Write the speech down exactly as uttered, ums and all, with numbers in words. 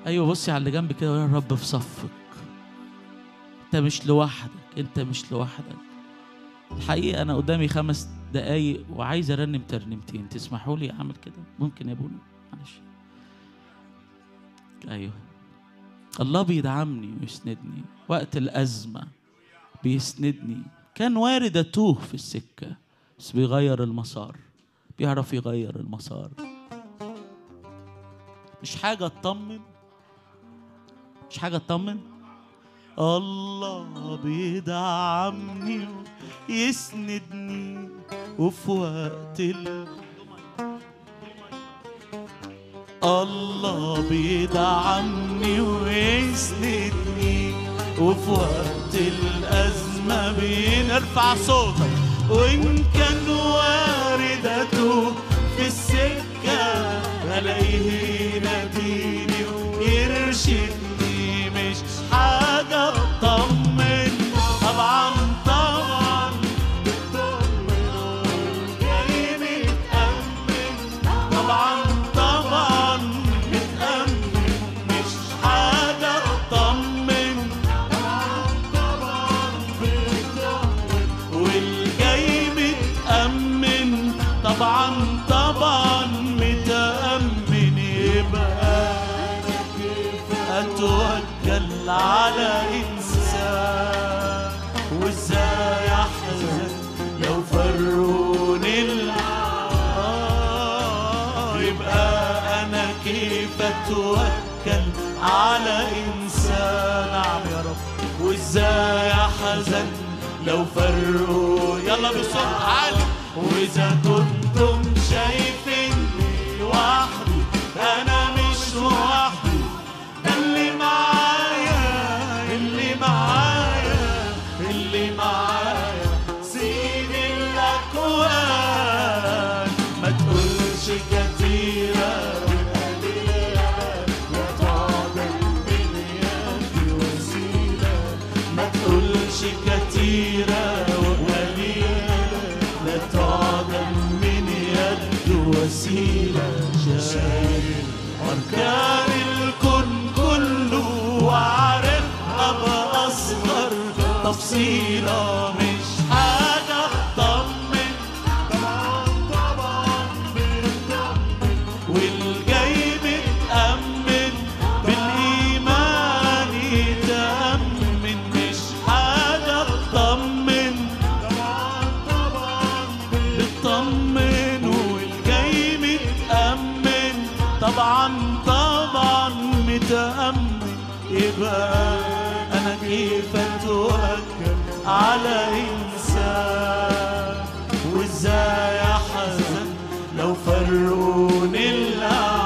ايوه بصي على اللي جنبك كده وقولي الرب في صفك. انت مش لوحدك، انت مش لوحدك. الحقيقه انا قدامي خمس دقايق وعايز ارنم ترنيمتين، تسمحوا لي اعمل كده؟ ممكن يا ابونا؟ معلش. ايوه الله بيدعمني ويسندني وقت الازمه، بيسندني. كان وارد اتوه في السكه بس بيغير المسار، بيعرف يغير المسار. مش حاجه اطمن، مش حاجه اطمن. الله بيدعمني ويسندني وفي وقت ال الله بيدعمني ويسندني وفي وقت الأزمة بنرفع صوتك. وإن كان واردته في السكة ألاقيه يناديني ويرشدني. مش حاجة اطمن، طبعا طبعا بتطمن جاي متأمن، طبعا طبعا متأمن. مش حاجة اطمن، طبعا طبعا بتطمن والجاي متأمن، طبعا طبعا متأمن. يبقى أتوكل على إنسان وإزاي أحزن لو فروني الآه. يبقى أنا كيف أتوكل على إنسان؟ نعم يا رب. وإزاي أحزن لو فروني؟ يلا بصوت عالي. وإذا كنتم شايفيني لوحدي أنا مش لوحدي، اللي معايا اللي معايا اللي معايا سيد الأكوان. ما تقولش كتيرة وقليلة يا تعظم من يدي وسيلة. ما تقولش كتيرة وقليلة لا تعظم من يدي وسيلة. شايل أركان الكون كله وعارفها بأصغر تفصيلة. مش حاجة اطمن، طبعا طبعا بتطمن والجاي متأمن بالإيمان يتأمن. مش حاجة اطمن، طبعا طبعا بتطمن والجاي متأمن، طبعا طبعا متأمن. يبقى أنا كيف أتوكل على إنسان وإزاي أحزن لو فروني الأعداء.